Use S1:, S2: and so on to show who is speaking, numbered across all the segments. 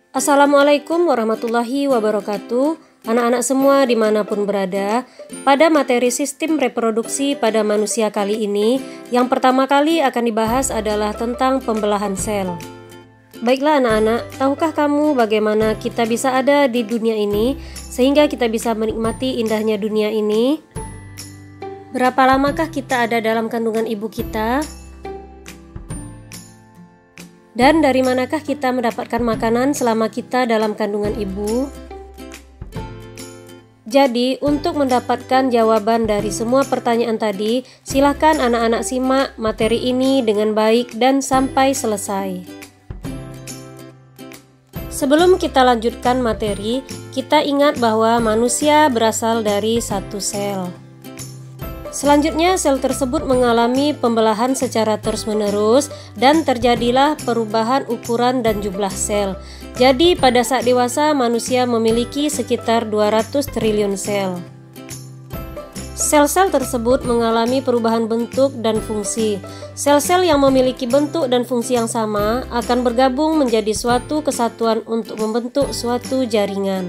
S1: Assalamualaikum warahmatullahi wabarakatuh. Anak-anak semua dimanapun berada, pada materi sistem reproduksi pada manusia kali ini, yang pertama kali akan dibahas adalah tentang pembelahan sel. Baiklah anak-anak, tahukah kamu bagaimana kita bisa ada di dunia ini sehingga kita bisa menikmati indahnya dunia ini? Berapa lamakah kita ada dalam kandungan ibu kita? Dan dari manakah kita mendapatkan makanan selama kita dalam kandungan ibu? Jadi, untuk mendapatkan jawaban dari semua pertanyaan tadi, silakan anak-anak simak materi ini dengan baik dan sampai selesai. Sebelum kita lanjutkan materi, kita ingat bahwa manusia berasal dari satu sel. Selanjutnya, sel tersebut mengalami pembelahan secara terus-menerus dan terjadilah perubahan ukuran dan jumlah sel. Jadi, pada saat dewasa, manusia memiliki sekitar 200 triliun sel. Sel-sel tersebut mengalami perubahan bentuk dan fungsi. Sel-sel yang memiliki bentuk dan fungsi yang sama akan bergabung menjadi suatu kesatuan untuk membentuk suatu jaringan.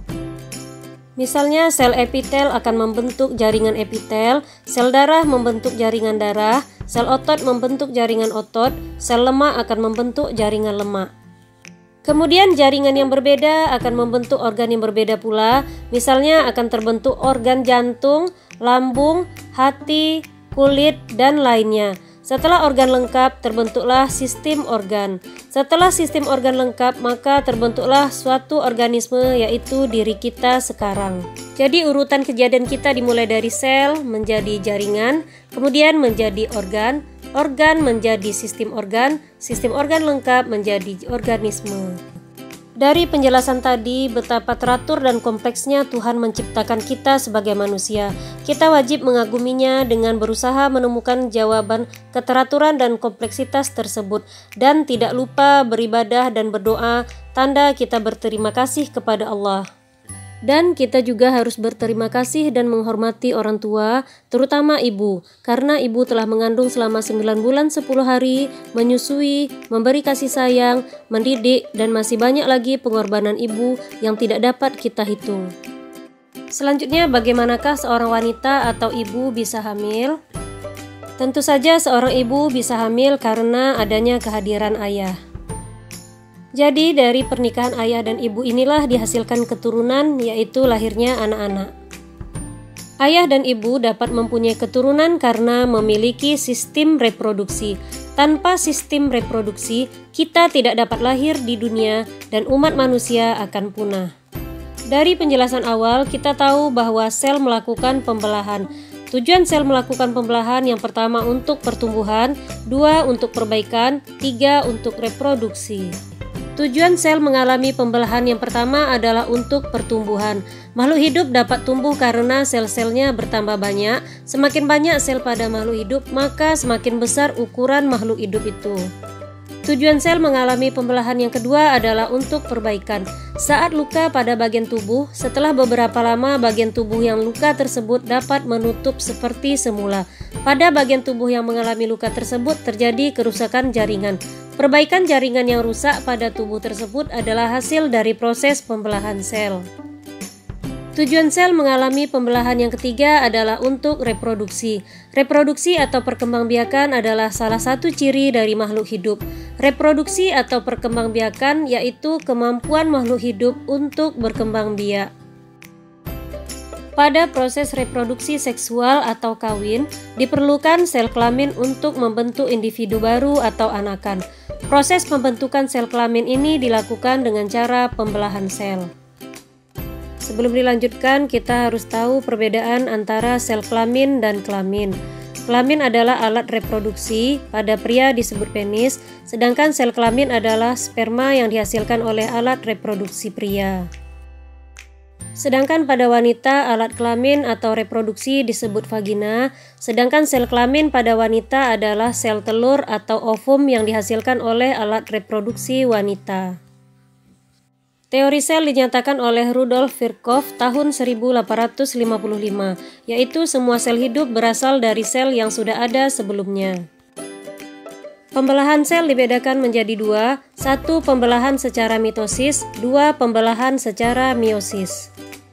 S1: Misalnya, sel epitel akan membentuk jaringan epitel, sel darah membentuk jaringan darah, sel otot membentuk jaringan otot, sel lemak akan membentuk jaringan lemak. Kemudian jaringan yang berbeda akan membentuk organ yang berbeda pula, misalnya akan terbentuk organ jantung, lambung, hati, kulit, dan lainnya. Setelah organ lengkap, terbentuklah sistem organ. Setelah sistem organ lengkap, maka terbentuklah suatu organisme, yaitu diri kita sekarang. Jadi urutan kejadian kita dimulai dari sel menjadi jaringan, kemudian menjadi organ, organ menjadi sistem organ lengkap menjadi organisme. Dari penjelasan tadi, betapa teratur dan kompleksnya Tuhan menciptakan kita sebagai manusia. Kita wajib mengaguminya dengan berusaha menemukan jawaban keteraturan dan kompleksitas tersebut, dan tidak lupa beribadah dan berdoa, tanda kita berterima kasih kepada Allah. Dan kita juga harus berterima kasih dan menghormati orang tua, terutama ibu, karena ibu telah mengandung selama 9 bulan 10 hari, menyusui, memberi kasih sayang, mendidik, dan masih banyak lagi pengorbanan ibu yang tidak dapat kita hitung. Selanjutnya, bagaimanakah seorang wanita atau ibu bisa hamil? Tentu saja seorang ibu bisa hamil karena adanya kehadiran ayah. Jadi dari pernikahan ayah dan ibu inilah dihasilkan keturunan, yaitu lahirnya anak-anak. Ayah dan ibu dapat mempunyai keturunan karena memiliki sistem reproduksi. Tanpa sistem reproduksi, kita tidak dapat lahir di dunia dan umat manusia akan punah. Dari penjelasan awal, kita tahu bahwa sel melakukan pembelahan. Tujuan sel melakukan pembelahan yang pertama untuk pertumbuhan, 2 untuk perbaikan, 3 untuk reproduksi. Tujuan sel mengalami pembelahan yang pertama adalah untuk pertumbuhan. Makhluk hidup dapat tumbuh karena sel-selnya bertambah banyak. Semakin banyak sel pada makhluk hidup, maka semakin besar ukuran makhluk hidup itu. Tujuan sel mengalami pembelahan yang kedua adalah untuk perbaikan. Saat luka pada bagian tubuh, setelah beberapa lama bagian tubuh yang luka tersebut dapat menutup seperti semula. Pada bagian tubuh yang mengalami luka tersebut terjadi kerusakan jaringan. Perbaikan jaringan yang rusak pada tubuh tersebut adalah hasil dari proses pembelahan sel. Tujuan sel mengalami pembelahan yang ketiga adalah untuk reproduksi. Reproduksi atau perkembangbiakan adalah salah satu ciri dari makhluk hidup. Reproduksi atau perkembangbiakan yaitu kemampuan makhluk hidup untuk berkembang biak. Pada proses reproduksi seksual atau kawin, diperlukan sel kelamin untuk membentuk individu baru atau anakan. Proses pembentukan sel kelamin ini dilakukan dengan cara pembelahan sel. Sebelum dilanjutkan, kita harus tahu perbedaan antara sel kelamin dan kelamin. Kelamin adalah alat reproduksi, pada pria disebut penis, sedangkan sel kelamin adalah sperma yang dihasilkan oleh alat reproduksi pria. Sedangkan pada wanita, alat kelamin atau reproduksi disebut vagina, sedangkan sel kelamin pada wanita adalah sel telur atau ovum yang dihasilkan oleh alat reproduksi wanita. Teori sel dinyatakan oleh Rudolf Virchow tahun 1855, yaitu semua sel hidup berasal dari sel yang sudah ada sebelumnya. Pembelahan sel dibedakan menjadi dua, satu pembelahan secara mitosis, dua pembelahan secara meiosis.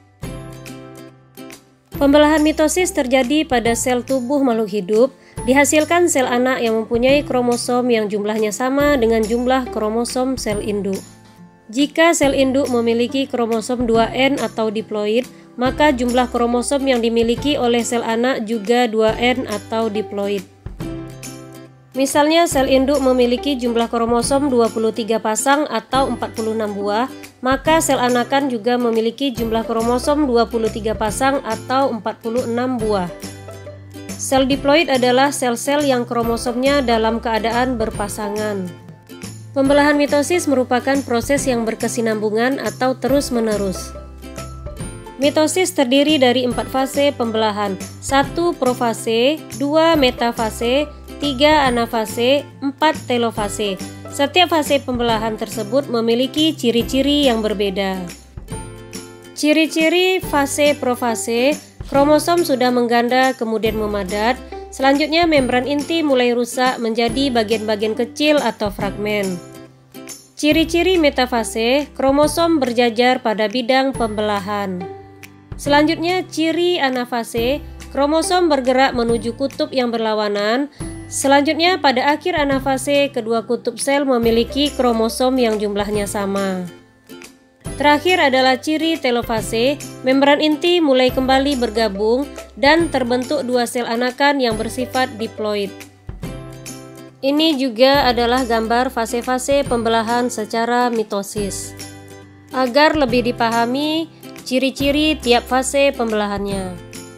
S1: Pembelahan mitosis terjadi pada sel tubuh makhluk hidup, dihasilkan sel anak yang mempunyai kromosom yang jumlahnya sama dengan jumlah kromosom sel induk. Jika sel induk memiliki kromosom 2N atau diploid, maka jumlah kromosom yang dimiliki oleh sel anak juga 2N atau diploid. Misalnya sel induk memiliki jumlah kromosom 23 pasang atau 46 buah, maka sel anakan juga memiliki jumlah kromosom 23 pasang atau 46 buah. Sel diploid adalah sel-sel yang kromosomnya dalam keadaan berpasangan. Pembelahan mitosis merupakan proses yang berkesinambungan atau terus-menerus. Mitosis terdiri dari 4 fase pembelahan, 1 profase, 2 metafase, 3 anafase, 4 telofase. Setiap fase pembelahan tersebut memiliki ciri-ciri yang berbeda. Ciri-ciri fase profase, kromosom sudah mengganda kemudian memadat. Selanjutnya membran inti mulai rusak menjadi bagian-bagian kecil atau fragmen. Ciri-ciri metafase, kromosom berjajar pada bidang pembelahan. Selanjutnya ciri anafase, kromosom bergerak menuju kutub yang berlawanan. Selanjutnya pada akhir anafase, kedua kutub sel memiliki kromosom yang jumlahnya sama. Terakhir adalah ciri telofase, membran inti mulai kembali bergabung dan terbentuk dua sel anakan yang bersifat diploid. Ini juga adalah gambar fase-fase pembelahan secara mitosis. Agar lebih dipahami ciri-ciri tiap fase pembelahannya.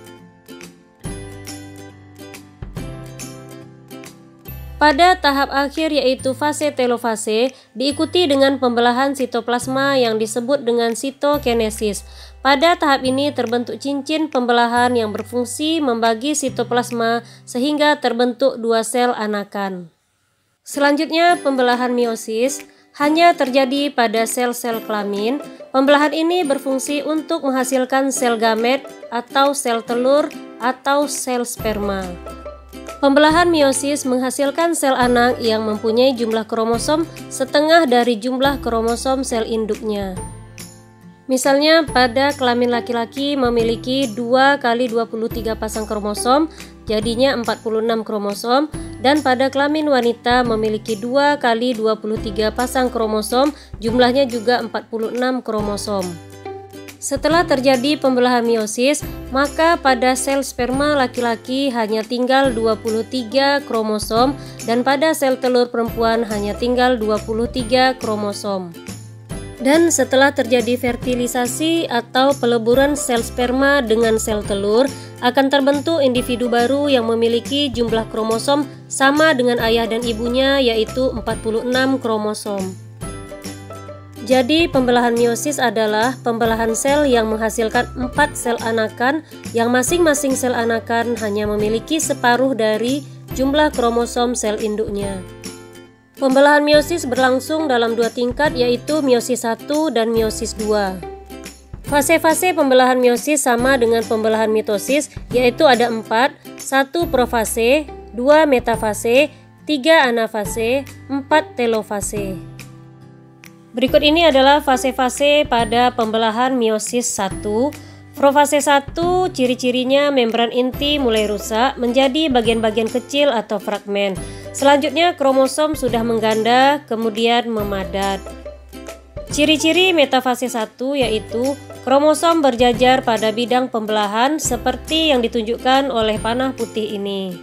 S1: Pada tahap akhir yaitu fase telofase, diikuti dengan pembelahan sitoplasma yang disebut dengan sitokinesis. Pada tahap ini terbentuk cincin pembelahan yang berfungsi membagi sitoplasma sehingga terbentuk dua sel anakan. Selanjutnya pembelahan meiosis hanya terjadi pada sel-sel kelamin. Pembelahan ini berfungsi untuk menghasilkan sel gamet atau sel telur atau sel sperma. Pembelahan meiosis menghasilkan sel anak yang mempunyai jumlah kromosom setengah dari jumlah kromosom sel induknya. Misalnya pada kelamin laki-laki memiliki 2 kali 23 pasang kromosom, jadinya 46 kromosom, dan pada kelamin wanita memiliki 2 kali 23 pasang kromosom, jumlahnya juga 46 kromosom. Setelah terjadi pembelahan meiosis, maka pada sel sperma laki-laki hanya tinggal 23 kromosom dan pada sel telur perempuan hanya tinggal 23 kromosom. Dan setelah terjadi fertilisasi atau peleburan sel sperma dengan sel telur, akan terbentuk individu baru yang memiliki jumlah kromosom sama dengan ayah dan ibunya, yaitu 46 kromosom. Jadi pembelahan meiosis adalah pembelahan sel yang menghasilkan 4 sel anakan yang masing-masing sel anakan hanya memiliki separuh dari jumlah kromosom sel induknya. Pembelahan meiosis berlangsung dalam 2 tingkat yaitu meiosis 1 dan meiosis 2. Fase-fase pembelahan meiosis sama dengan pembelahan mitosis yaitu ada 4, 1 profase, 2 metafase, 3 anafase, 4 telofase. Berikut ini adalah fase-fase pada pembelahan meiosis 1. Profase 1, ciri-cirinya membran inti mulai rusak menjadi bagian-bagian kecil atau fragmen. Selanjutnya kromosom sudah mengganda, kemudian memadat. Ciri-ciri metafase 1 yaitu kromosom berjajar pada bidang pembelahan seperti yang ditunjukkan oleh panah putih ini.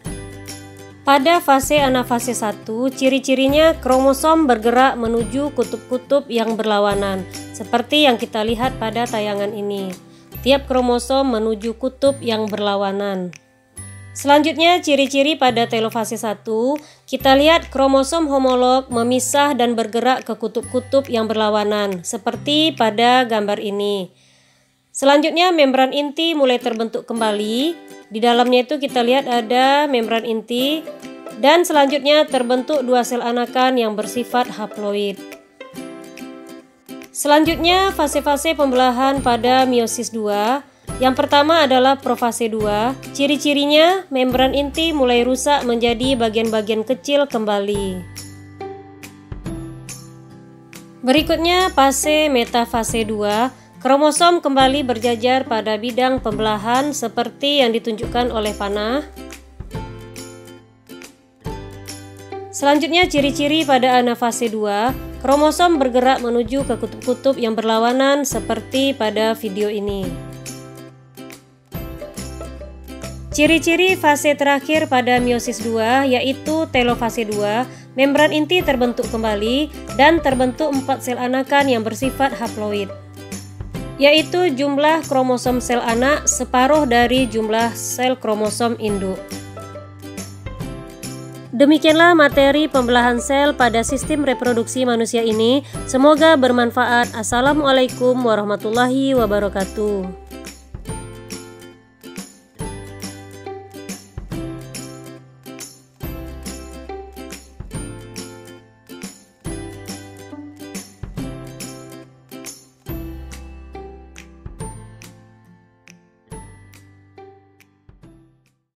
S1: Pada fase anafase 1, ciri-cirinya kromosom bergerak menuju kutub-kutub yang berlawanan, seperti yang kita lihat pada tayangan ini. Tiap kromosom menuju kutub yang berlawanan. Selanjutnya, ciri-ciri pada telofase 1, kita lihat kromosom homolog memisah dan bergerak ke kutub-kutub yang berlawanan, seperti pada gambar ini. Selanjutnya, membran inti mulai terbentuk kembali. Di dalamnya itu kita lihat ada membran inti dan selanjutnya terbentuk dua sel anakan yang bersifat haploid. Selanjutnya fase-fase pembelahan pada meiosis 2. Yang pertama adalah profase 2. Ciri-cirinya, membran inti mulai rusak menjadi bagian-bagian kecil kembali. Berikutnya fase metafase 2. Kromosom kembali berjajar pada bidang pembelahan seperti yang ditunjukkan oleh panah. Selanjutnya ciri-ciri pada anafase 2. Kromosom bergerak menuju ke kutub-kutub yang berlawanan seperti pada video ini. Ciri-ciri fase terakhir pada meiosis 2 yaitu telofase 2, membran inti terbentuk kembali dan terbentuk 4 sel anakan yang bersifat haploid, yaitu jumlah kromosom sel anak separuh dari jumlah sel kromosom induk. Demikianlah materi pembelahan sel pada sistem reproduksi manusia ini. Semoga bermanfaat. Assalamualaikum warahmatullahi wabarakatuh.